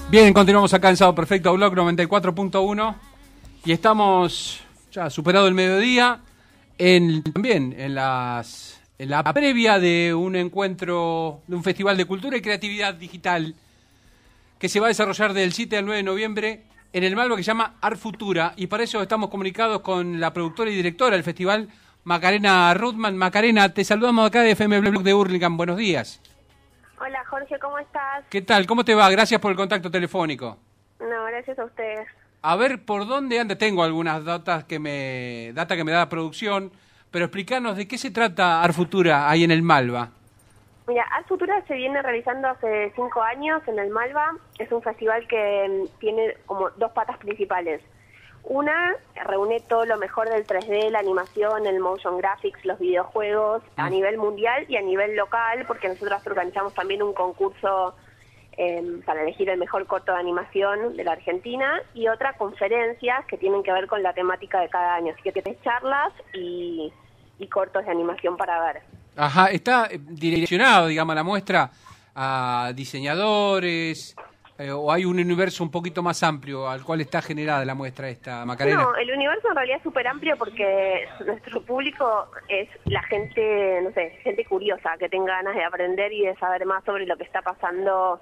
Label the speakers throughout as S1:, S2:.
S1: Bien, continuamos acá en Sábado Perfecto, Blog 94.1 y estamos ya superado el mediodía también en la previa de un encuentro, de un festival de cultura y creatividad digital que se va a desarrollar del 7 al 9 de noviembre en el Malva, que se llama Art Futura, y para eso estamos comunicados con la productora y directora del festival, Macarena Ruthman. Macarena, te saludamos acá de FM Blog de Hurlingham. Buenos días.
S2: Hola Jorge, ¿cómo estás?
S1: ¿Qué tal? ¿Cómo te va? Gracias por el contacto telefónico.
S2: No, gracias a ustedes.
S1: A ver, ¿por dónde anda? Tengo algunas datas que me da la producción, pero explícanos de qué se trata Art Futura ahí en el Malva.
S2: Mira, Art Futura se viene realizando hace 5 años en el Malva. Es un festival que tiene como dos patas principales. Una, reúne todo lo mejor del 3D, la animación, el motion graphics, los videojuegos a nivel mundial y a nivel local, porque nosotros organizamos también un concurso para elegir el mejor corto de animación de la Argentina, y otra, conferencias que tienen que ver con la temática de cada año. Así que tienes charlas y cortos de animación para ver.
S1: Ajá, está direccionado, digamos, la muestra a diseñadores, o hay un universo un poquito más amplio al cual está generada la muestra esta, Macarena.
S2: No, el universo en realidad es súper amplio porque nuestro público es la gente, no sé, gente curiosa, que tenga ganas de aprender y de saber más sobre lo que está pasando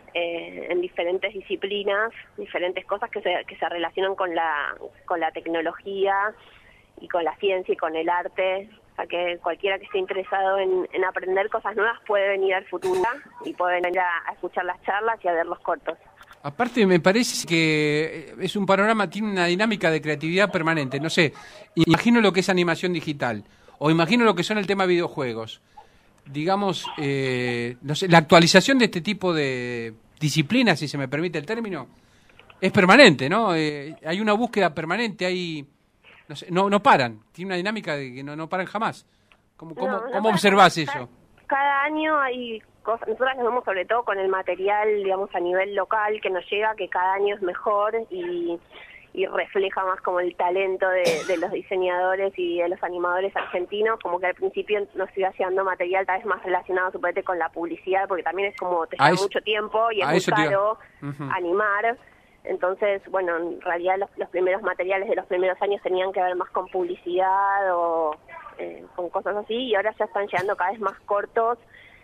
S2: en diferentes disciplinas, diferentes cosas que se relacionan con la tecnología y con la ciencia y con el arte. O sea, que cualquiera que esté interesado en aprender cosas nuevas puede venir al Futura y puede venir a escuchar las charlas y a ver los cortos.
S1: Aparte, me parece que es un panorama, tiene una dinámica de creatividad permanente. No sé, imagino lo que es animación digital, o imagino lo que son el tema de videojuegos. Digamos, no sé, la actualización de este tipo de disciplinas, si se me permite el término, es permanente, ¿no? Hay una búsqueda permanente, hay... No sé, no paran, tiene una dinámica de que no paran jamás. ¿Cómo observás eso?
S2: Cada año hay cosas, nosotros nos vemos sobre todo con el material, digamos, a nivel local que nos llega, que cada año es mejor y refleja más como el talento de los diseñadores y de los animadores argentinos. Como que al principio nos iba llegando material tal vez más relacionado, suponete, con la publicidad, porque también es como te lleva mucho tiempo y es muy caro animar. Entonces, bueno, en realidad los primeros materiales de los primeros años tenían que ver más con publicidad o con cosas así, y ahora ya están llegando cada vez más cortos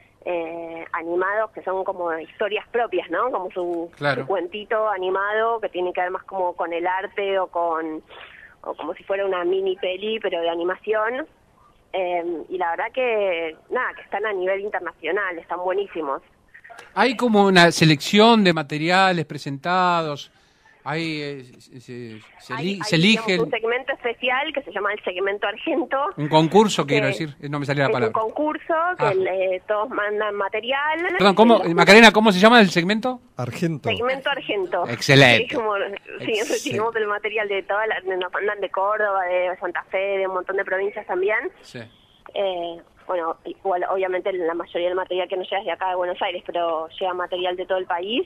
S2: animados, que son como historias propias, ¿no? Como su cuentito animado, que tiene que ver más como con el arte o como si fuera una mini peli, pero de animación. Y la verdad que, nada, que están a nivel internacional, están buenísimos.
S1: Hay como una selección de materiales presentados, hay se elige
S2: un segmento especial que se llama el segmento Argento.
S1: Un concurso, quiero decir, no me salía la palabra.
S2: Un concurso que todos mandan material.
S1: Perdón, Macarena, ¿cómo se llama el segmento?
S3: Argento.
S2: Segmento Argento.
S1: Excelente.
S2: Recibimos el material de todas nos mandan de Córdoba, de Santa Fe, de un montón de provincias también.
S1: Sí.
S2: Bueno, igual, obviamente la mayoría del material que nos llega es de acá de Buenos Aires, pero llega material de todo el país.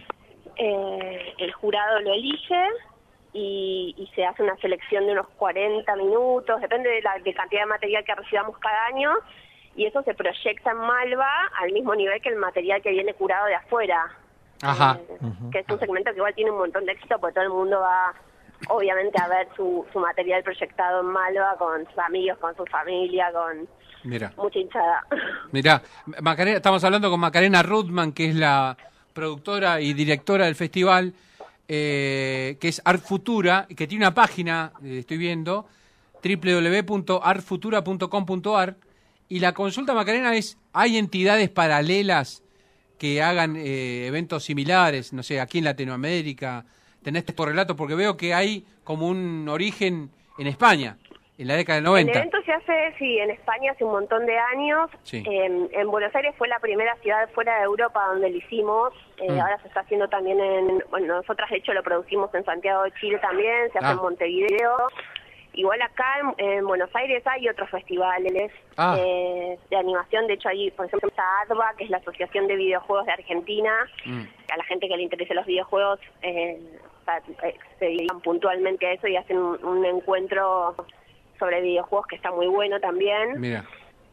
S2: El jurado lo elige y se hace una selección de unos 40 minutos, depende de la cantidad de material que recibamos cada año, y eso se proyecta en Malva al mismo nivel que el material que viene curado de afuera.
S1: Ajá.
S2: Que es un segmento que igual tiene un montón de éxito porque todo el mundo va obviamente a ver su material proyectado en Malva con sus amigos, con su familia, con mucha hinchada.
S1: Mirá, Macarena, estamos hablando con Macarena Ruthman, que es la productora y directora del festival, que es Art Futura, que tiene una página, estoy viendo, www.artfutura.com.ar, y la consulta, Macarena, es, ¿hay entidades paralelas que hagan eventos similares, no sé, aquí en Latinoamérica? ¿Tenés este relato? Porque veo que hay como un origen en España, en la década del 90.
S2: El evento se hace, sí, en España hace un montón de años.
S1: Sí.
S2: En Buenos Aires fue la primera ciudad fuera de Europa donde lo hicimos. Ahora se está haciendo también bueno, nosotras de hecho lo producimos en Santiago de Chile también, se hace en Montevideo. Igual acá en Buenos Aires hay otros festivales de animación. De hecho, hay, por ejemplo, está ADVA, que es la Asociación de Videojuegos de Argentina. A la gente que le interese los videojuegos se dedican puntualmente a eso y hacen un encuentro sobre videojuegos que está muy bueno también.
S1: Mira.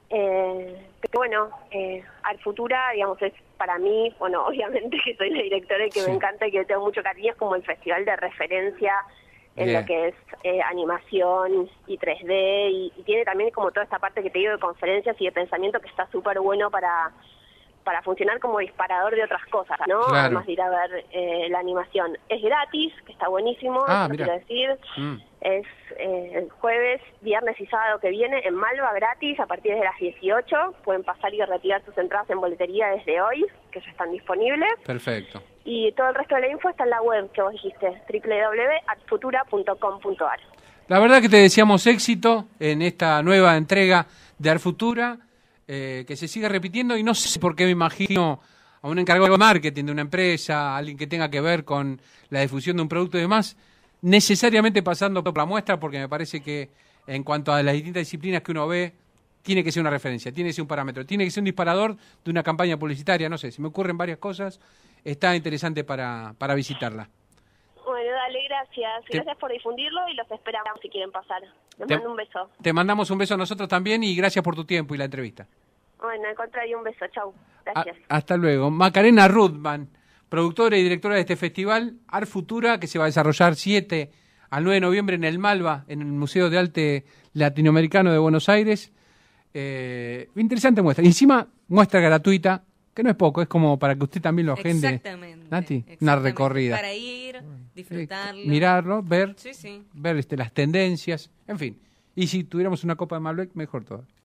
S2: Pero bueno, Art Futura, digamos, es para mí, bueno, obviamente que soy la directora y que me encanta y que tengo mucho cariño, es como el festival de referencia en lo que es animación y 3D, y tiene también como toda esta parte que te digo de conferencias y de pensamiento que está súper bueno para funcionar como disparador de otras cosas, ¿no?
S1: Claro.
S2: Además de ir a ver la animación. Es gratis, que está buenísimo, eso quiero decir. Es el jueves, viernes y sábado que viene en Malva, gratis, a partir de las 18. Pueden pasar y retirar sus entradas en boletería desde hoy, que ya están disponibles.
S1: Perfecto.
S2: Y todo el resto de la info está en la web que vos dijiste, www.artfutura.com.ar.
S1: La verdad que te deseamos éxito en esta nueva entrega de Art Futura, que se siga repitiendo, y no sé por qué me imagino a un encargado de marketing de una empresa, alguien que tenga que ver con la difusión de un producto y demás, necesariamente pasando por la muestra, porque me parece que en cuanto a las distintas disciplinas que uno ve, tiene que ser una referencia, tiene que ser un parámetro, tiene que ser un disparador de una campaña publicitaria, no sé, se me ocurren varias cosas, está interesante para visitarla.
S2: Bueno, dale, gracias. Gracias por difundirlo y los esperamos si quieren pasar. Les mando un beso.
S1: Te mandamos un beso a nosotros también y gracias por tu tiempo y la entrevista.
S2: Bueno, al contrario, un beso. Chau. Gracias.
S1: Hasta luego. Macarena Ruthman, productora y directora de este festival, Art Futura, que se va a desarrollar 7 al 9 de noviembre en el Malva, en el Museo de Arte Latinoamericano de Buenos Aires. Interesante muestra. Y encima, muestra gratuita, que no es poco, es como para que usted también lo agende.
S3: Exactamente.
S1: Nati, una recorrida.
S3: Para ir, disfrutarlo.
S1: Mirarlo, ver,
S3: Sí.
S1: ver las tendencias, en fin. Y si tuviéramos una copa de Malbec, mejor todo.